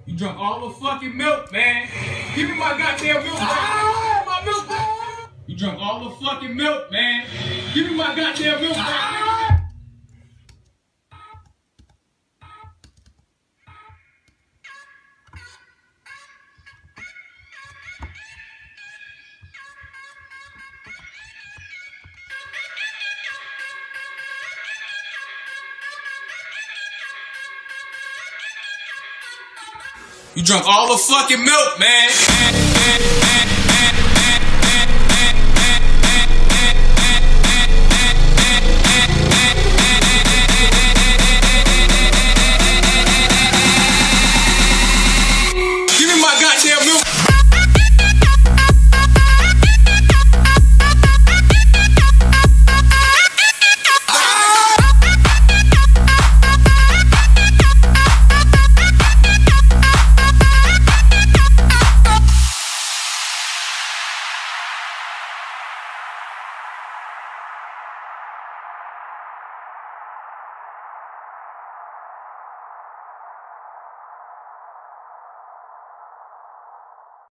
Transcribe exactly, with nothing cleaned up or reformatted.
You drunk all the fucking milk, man. Give me my goddamn milk back. Ah, my milk back. You drunk all the fucking milk, man. Give me my goddamn milk back. Ah. You drunk all the fucking milk, man. man, man, man.